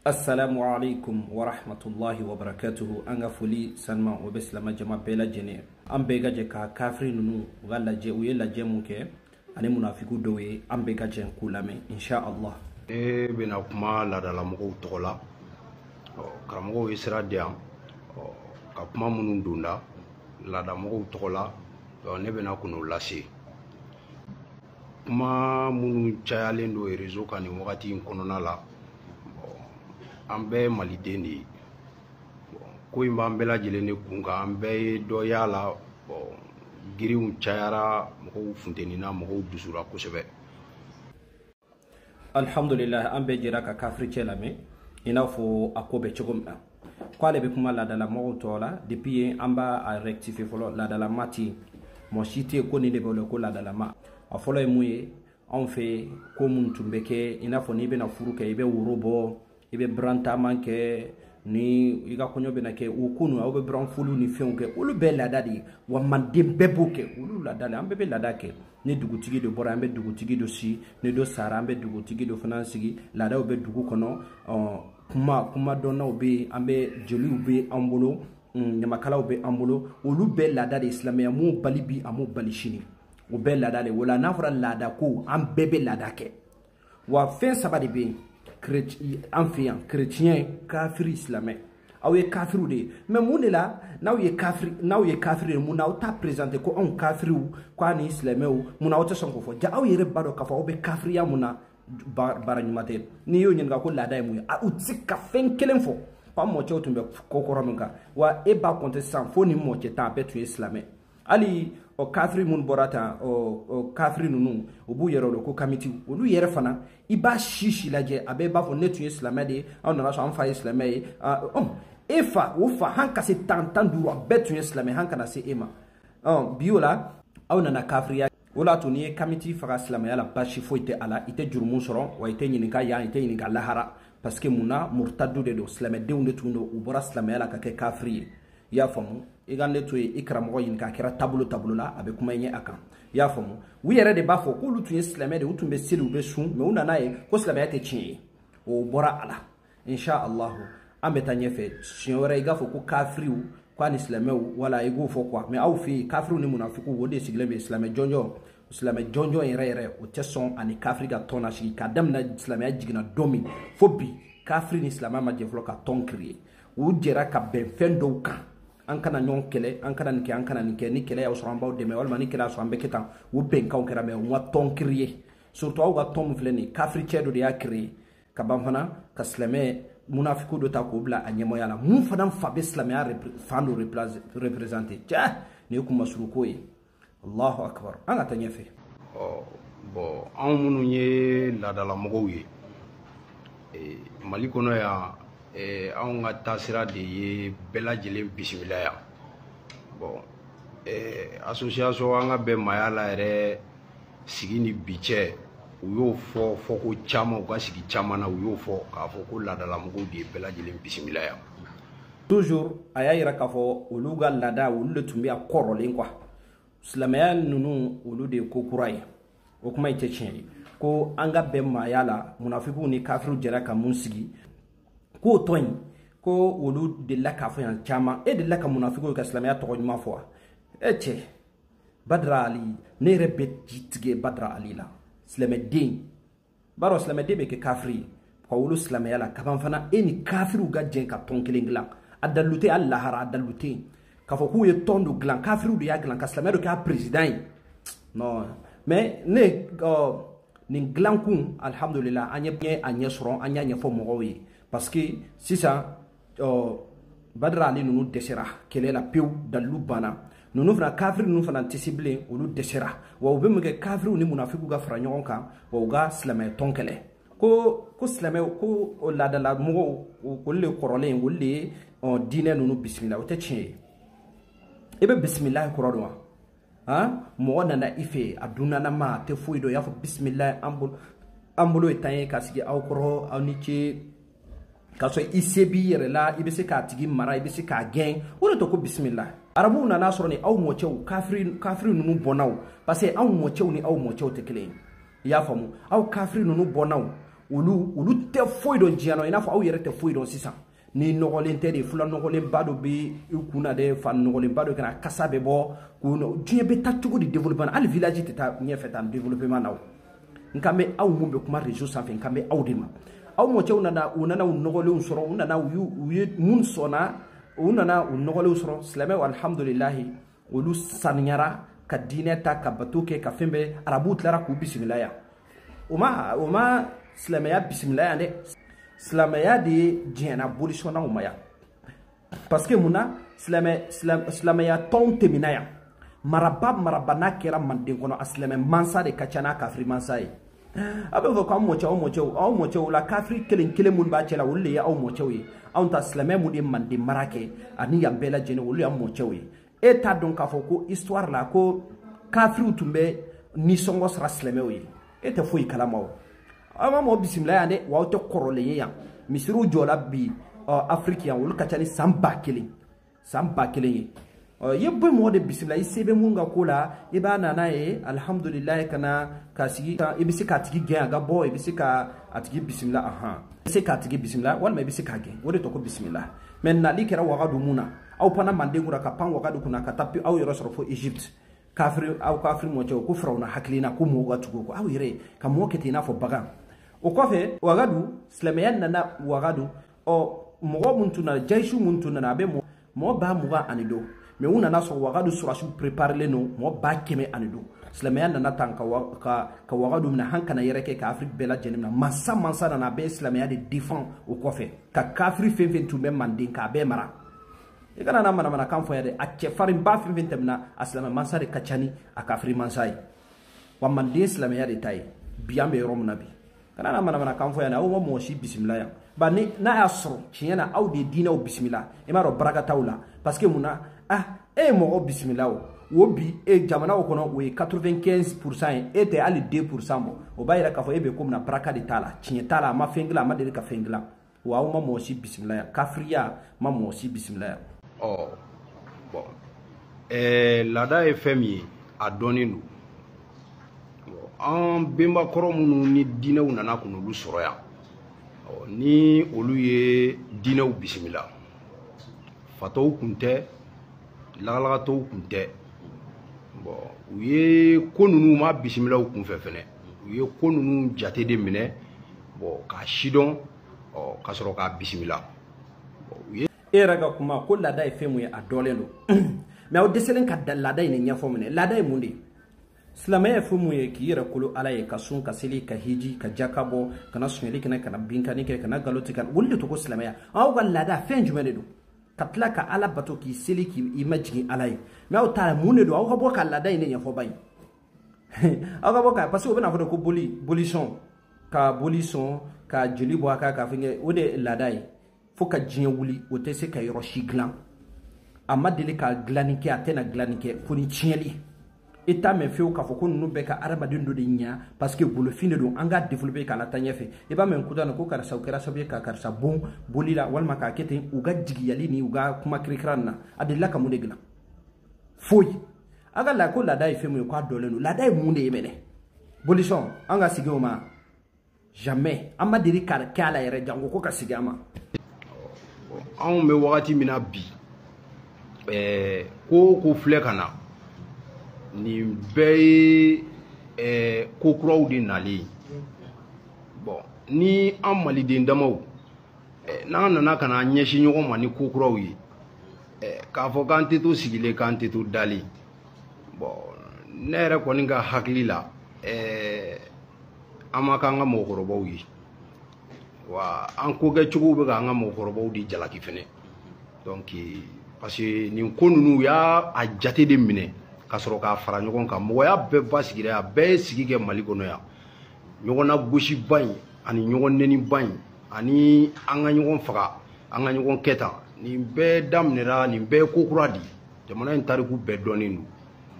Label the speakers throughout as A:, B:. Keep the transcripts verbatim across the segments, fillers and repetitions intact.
A: Assalamu alaikum wa rahmatullahi wa barakatuhu. Anga foli sanma o beslama jama bela jene ambe gaje ka kafri nunu wala je uye la je munke ani munafiku dowe ambe gaje kulame insha Allah.
B: E bena kuma la da la mo tola karamo isra dia ka kuma munun dunda la da mo tola ne bena kuno lasi kuma munun chayalen do rezo kan wakati konona la ambe malideni ko imba mbela jelene kunga ambe do yala giri un chayara mo funteni na mo dusura ko sebe.
A: Alhamdulillah ambe jira ka kafri chelame ina fo akobe chogomna kwale be kuma la dala mo tola depuis amba a rectifier folo la dala mati mo cité ko ni de bolo ko la dala ma a folo e muye on fait ko mun tumbeke ina fo ni be na furuke ibe wurobo ibe branta manke ni iga konyo be na ke ukunu au be bran fulu ni fenke ulu be la dadi wa mandem beboke ulu la dala ambe be la dake ni dugutigi do bora ambe dugutigi do si ni do sara ambe dugutigi do finansigi la da obe dugu kono kuma kuma donna obe ambe jeli obe ambolo nyamakala obe ambolo ulu be la dadi islamia mu balibi amu balishini obe la dadi wala nafra la da ko ambe be la dake wa fen sabadi be chrétien chrétien kafir islamais aw ye kafiru de mais mun de la naw ye kafir naw ye kafir mun naw ta présenter ko on kafiru ko ani islamais mun naw ta sonko fo ja aw yere bado ka fo be kafiriya mun na baranyumate ni yo nyen ga ko la day mu a uti ka fen kelen fo pa mo che otumbe ko ko ramenka wa e ba konte san fo ni mo che ta betu islamais ali o kafiri mun borata o, o kafiri nunu o bu yero ko kamiti o lu yere fana iba shishi laje abe ba fo netu islamais de on na so an fa islamais um efa wo fa hanka se tantan duro betu islamais hanka na se ema um biola aw na kafiriya wala to ni kamiti fa islamais la bashi fo ite ala ite jurmun soro wa ite nyinika ya ite nyinika lahara parce que muna murtadu de do islamais de unde tundo u bora islamais la ka ke kafiri ya famu igande to ikramo yin ka kira tabulu tabulu la abe kuma yin akan ya famu wi yere de bafo ko lutu islamais de utumbe silu be sun me una nae ko islamais te chi o bora ala insha Allah ambe tanye fe signore igafo ko kafriu kwa ni islamais wala igo fo kwa me au fi kafriu ni munafiku wode sigle be islamais jonjo islamais jonjo ere ere o tesson ani kafriga tona shi kadam na islamais jigina domi fobi kafri ni islamais ma je floka ton krier u jera ka ben fendo kan an kana nyon kele an kana nke an kana nke ni kele ya so amba de me wala ni kele so ambe ketan wo ben ka on kera me wa ton krier surtout wa ton fleni kafri chedo de ya krier ka bamfana ka slame munafiku do ta ko bla anyemo yala mun fadan fa be slame ya fando représenter ja ne ku masuru ko yi Allahu akbar ana tanyefe
B: oh bo an munu ye la dala mogo ye e mali kono ya eh on ga tasira de ye bela jele bismillah bon eh association anga be mayala re sigini biche uyo fo fo ko chama ga sigi chama na uyo fo ka fo ko la dala mugo de bela jele bismillah
A: toujours ayira ka fo uluga lada ulu tumbi akorole kwa islamaya nunu ulu de ko kurai o kuma ite chen ko anga be mayala munafiku ni kafiru jera ka munsigi ko toñ ko wolu de la ka fayan chama e de la ka munafiqo ka islamia to ma fo e che badra ali ne rebet jitige badra ali la islame din baro islame de be ke kafri ko wolu islamia la ka ban fana e ni kafiru ga jen ka ton kelengla adalute allah har adalute ka fo ku ye tondo glan kafiru de ya glan ka islamia do ka president non mais ne ni glan kun alhamdulillah anye anye soron anya nya fo mo wi parce que si ça euh badra ali nunu desera kele la pew dalu bana nunu fana kafir nunu fana tisible olu desera wa obemge kafir ni munafiku ga fra nyon kan wa ga islamay tonkele ko ko islamay ko la dala mo ko le korole wolle on dine nunu bismillah o te chi ebe bismillah korodwa ha mo na ife aduna na ma te fuido ya fo bismillah ambul ambulo etanye kasigi awkoro awnici kaso isebi yere la ibese ka tigi mara ibese ka gen wala to ko bismillah arabu na nasoro ni aw mo chew kafiri kafiri nunu bonaw parce que aw mo chew ni aw mo chew te kelen ya famu aw kafiri nunu bonaw olu olu te foyi don diano ina fo aw yere te foyi don sisan ni nogolen te de fula nogolen bado be kuna de fa nogolen bado kana kasa be bo kuno diɲɛ be ta cogo di développement al village te ta ɲɛfɛ tan développement naw nkambe aw mun be kuma réseau sanfɛ nkambe aw de ma aw mo cɛw nana u nana u nogolenw sɔrɔ u nana u ye mun sɔnna u nana u nogolenw sɔrɔ silamɛw alhamdulillah olu saniyara ka diinɛ ta ka bato kɛ ka fɛn bɛɛ arabuw tilara k'u bisimila yan o ma o ma silamɛya bisimila yan dɛ silamɛya de ye diɲɛna bolisɔnnaw ma yan parce que mun na silamɛ silamɛya tɔnw tɛmɛna yan maraba maraba n'a kɛra manden kɔnɔ a silamɛ mansa de ka ca n'a kafiri mansa ye a bɛ fɔ k'aw mɔcɛw aw mɔcɛw aw mɔcɛw la kafiri kelen kelen minnu b'a cɛ la olu de ye aw mɔcɛw ye anw ta silamɛ minnu ye manden mara kɛ ani yan bɛɛ lajɛlen olu y'aw mɔcɛw ye e t'a dɔn k'a fɔ ko histoire la ko kafiriw tun bɛ nisɔngɔ sara silamɛw ye e tɛ foyi kalama o aw ma mɔgɔ bisimila yan dɛ wa aw tɛ kɔrɔlen ye yan misiriw jɔla bi afiriki yan olu ka ca ni san ba kelen san ba kelen ye ye bɔ mɔgɔ de bisimila i se bɛ mun ka ko la i b'a nana ye alhamdulilayi kana ka sigi i bɛ se k'a tigi gɛn a ka bɔ i bɛ se ka a tigi bisimila ahan i bɛ se k'a tigi bisimila walima i bɛ se k'a gɛn o de tɔgɔ bisimila mɛ nali kɛra wagadu mun na aw panna manden kunna ka pan wagadu kunna ka taa aw yɛrɛ sɔrɔ fo Egypte kafiri aw kafiri mɔcɛw ko firawuna hakilina ko mɔgɔw ka tugu ko aw yɛrɛ ka mɔgɔ kɛ ten i n'a fɔ bagan o kɔfɛ wagadu silamɛya nana wagadu ɔ mɔgɔ mun tun nana jayisu mun tun nana a bɛ mɔgɔ ba mugan ani don mais u nana sɔrɔ wagadu surasiw préparelen don mɔgɔ ba kɛmɛ ani don silamɛya nana tan ka ka ka wagadu minɛ han kana yɛrɛ kɛ ka afiriki bɛɛ lajɛlen minɛ mansa mansa nana a bɛɛ silamɛya de défend o kɔfɛ ka kafiri fɛn fɛn tun bɛ manden k'a bɛɛ mara i kana na manamanakan fɔ yan dɛ a cɛfarinba fɛn fɛn tɛmɛna a silamɛ mansa de ka ca ni a kafiri mansa ye wa manden silamɛya de ta ye bi an bɛ yɔrɔ min na bi kana na manamanakan fɔ yan dɛ aw ma mɔgɔ si bisimila yan ba ni n'a y'a sɔrɔ tiɲɛ na aw de ye diinɛw bisimila i m'a dɔn baraka t'aw la parce que mun na ah e ye mɔgɔ bisimila o o bi e jamanaw kɔnɔ o ye quatre-vingt-quinze pour cent ye e tɛ hali deux pour cent bɔ o b'a yira k'a fɔ e bɛ ko min na baraka de t'a la tiɲɛ t'a la a ma fɛn dilan a ma deli ka fɛn dilan wa aw ma mɔgɔ si bisimila yan kafiriya ma mɔgɔ si bisimila yan.
B: ɔ bɔn ɛɛ laada ye fɛn min ye a dɔnnen don an benbakɔrɔ minnu ni diinɛw nana ka n'olu sɔrɔ yan ni olu ye diinɛw bisimila fatɔw kun tɛ lagalagatɔw kun tɛ bon u ye ko ninnu ma bisimila u kun fɛ fɛnɛ u ye ko ninnu jate de minɛ bon k'a sidɔn ɔ ka sɔrɔ k'a bisimila u ye
A: e yɛrɛ ka kuma ko laada ye fɛn mun ye a dɔlen don mais aw dɛsɛlen ka laada in ɲɛfɔ minɛ laada ye mun de ye silamɛya ye fɛn mun ye k'i yɛrɛ kolo ala ye ka sun ka seli ka hiji ka jaka bɔ kana suɲɛli kɛnɛ kana binkani kɛ kana nkalon tigɛ olu de tɔgɔ silamɛya aw ka laada fɛn jumɛn de don ka tila ka ala bato k'i seli k'i ma jigin ala ye mais aw taara mun de don aw ka bɔ ka laada in de ɲɛfɔ ba ye aw ka bɔ ka parce que o bɛna fɔ de ko boli boli sɔn ka boli sɔn ka joli bɔ a kan ka fɛn o de ye laada ye fo ka diɲɛ wuli o tɛ se ka yɔrɔ si dilan a ma deli ka dilanni kɛ a tɛna dilanni kɛ fo ni tiɲɛli i t'a mɛn fewu k'a fɔ ko ninnu bɛɛ ka adamaden dɔ de ɲa parce que bolofin de don an k'a développer k'a la taa ɲɛfɛ i b'a mɛn kuta na ko karisa u kɛra sababu ye ka karisa bon boli la walima k'a kɛ ten u ka jigiyali ni u ka kuma kirikira na a delila ka mun de dilan foyi a ka la ko laada ye fɛn mun ye k'a dɔlen don laada ye mun de ye mɛnɛ bolisɔn an ka sigi o ma jamais an ma deli ka kɛ a la yɛrɛ janko ko ka sigi a ma
B: anw bɛ wagati min na bi ɛɛ ko ko filɛ ka na nin bɛɛ ye ɛɛ ko kuraw de nalen ye bon ni an maliden damaw ɛɛ n'an nana ka na ɲɛsin ɲɔgɔn ma ni ko kuraw ye ɛɛ k'a fɔ k'an tɛ to sigilen k'an tɛ to dalen bon ne yɛrɛ kɔni ka hakili la ɛɛ an ma k'an ka mɔgɔkɔrɔbaw ye wa an ko kɛcogow bɛ k'an ka mɔgɔkɔrɔbaw de jalaki fɛnɛ donc parce que nin ko ninnu u y'a a jate de minɛ ka sɔrɔ k'a fara ɲɔgɔn kan mɔgɔya bɛɛ ba sigira a bɛɛ ye sigi kɛ Mali kɔnɔ yan ɲɔgɔn na gosiba in ani ɲɔgɔn nɛniba in ani an ka ɲɔgɔn faga an ka ɲɔgɔn kɛ tan nin bɛɛ daminɛra nin bɛɛ ye ko kura di jamana in tariku bɛɛ dɔnnen don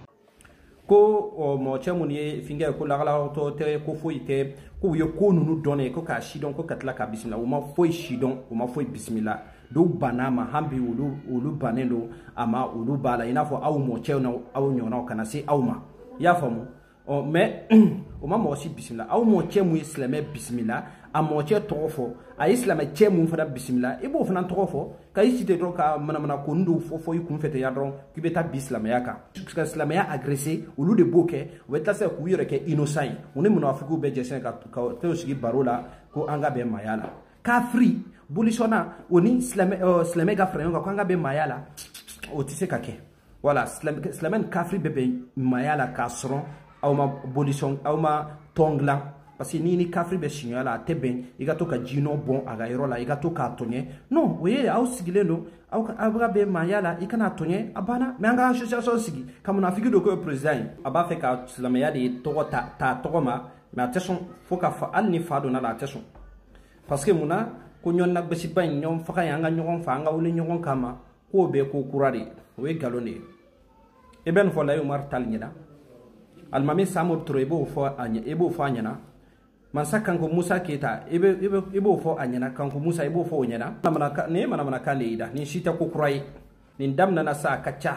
A: ko mɔgɔ cɛ minnu ye fingɛ ko lagalagatɔ tɛ ko foyi tɛ ko u ye ko ninnu dɔnnen ko k'a sidɔn ko ka tila k'a bisimila u ma foyi sidɔn u ma foyi bisimila dɔw banna a ma han bi olu olu bannen don a ma olu b'a la i n'a fɔ aw mɔcɛw na aw ɲɔgɔnnaw kana se aw ma i y'a faamu ɔ mais o ma mɔgɔ si bisimila aw mɔcɛ mun ye silamɛ bisimila a moche tofo a islam che mun fada bismillah ibo fana tofo ka isite do ka mana mana ko ndu fofo yikum fete ya don ki beta bislam ya ka islam ya agressé ulu de boke weta se ku yere ke innocent oni munafiku be jesen ka te sigi barola ko anga be mayala kafri bulisona oni islam islam ga frère ko anga be mayala o tise ka ke wala islam kafri bebe mayala ka sron au ma bolison au ma tongla parce que ni ni kafri be signala teben igato ka jino bon aga irola igato ka tonye non oye au sigileno au abra be mayala ikana tonye abana me anga association sigi kamuna figi do ko president aba fe ka islamaya de to ta ta to ma me attention faut ka fa al ni fado na la attention parce que muna ko nyon nak be si ban nyom fa ka yanga nyon fa nga woni nyon kama ko be ko kurari we galone e ben fo la umar tal nyina almami samur tro ebo fo anya ebo fo anyana mansa kanko musa keta ebe ebe ebo fo anyana kanko musa ebo fo anyana namana ne manamana kaleida ni shita ko kurai ni damna na sa kacha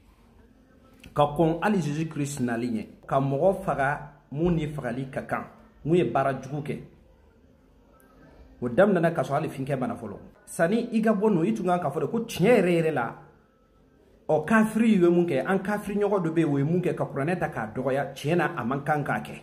A: ka kon ali jesus christ na linye ka mo faga muni fagali kakan muye bara juguke o damna na kaso ali finke bana folo sani iga bono itunga ka fo ko tiere la o kafri we munke an kafri nyogo do be we munke ka kuraneta ka doya chena amankan ka ke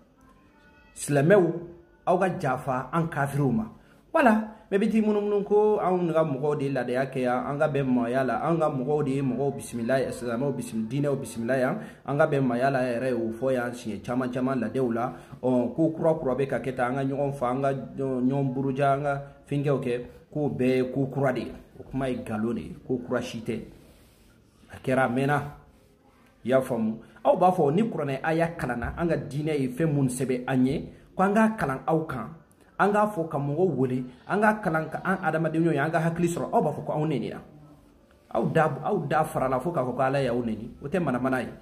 A: islamew awga jafa an kafiruma wala me biti munum ko an nga mugo de la de yake ya anga be moyala anga mugo de mugo bismillah islamu bismillah dina bismillah ya anga be moyala ere u fo ya shi chama chama la deula o ko kro kro be ka keta anga nyon fa anga nyon buruja anga finge oke ko be ko kurade kuma galone ko kurashite akera mena ya famu au ba fo ni kurane aya kalana anga dine e fe mun sebe anye ko anga kalan au kan anga fo ka mo wole anga kalan ka an adama de nyoya anga hakli soro au ba fo ko au neni na au da au da farala fo ka ko ala ya uneni wote mana mana yi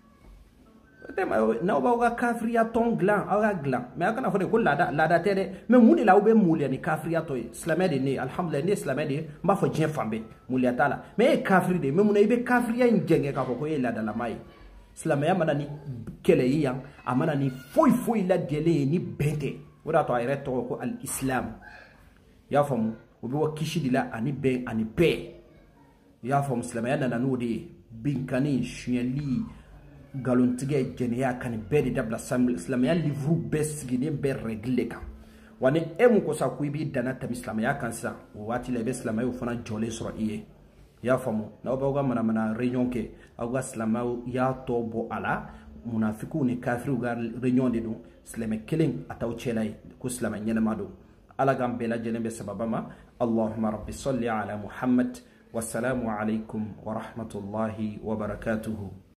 A: wote na ba ga kafriya ton glan aga glan me aka na fo de ko lada lada tere me muni la ube muli ni kafriya to islamé de ni alhamdulillah ni islamé de mba fo jien fambe muli atala me kafri de me muna ibe kafriya njenge ka ko ko lada la mai islamé mana ni kele yi amana ni foi foi la dele ni bente wada to ayre to ko al islam ya famu obi wa kishidila ani be ani pe ya famu islamé na no de binkani shuyeli galontige jenia kan be de dabla sam islamé livre bes gine be regle kan wani emu ko sa ku bi dana tam islamé kan sa wati le be islamé o fana jole soro iye ya famu na oba mana mana réunion ke awga islamé ya to bo ala munafiku ni kafiru ga réunion de do islamé kelen ataw chelay ko islamé nyana mado ala gam bela jelembe sababama allahumma rabbi salli ala muhammad wassalamu alaikum wa rahmatullahi wa barakatuhu.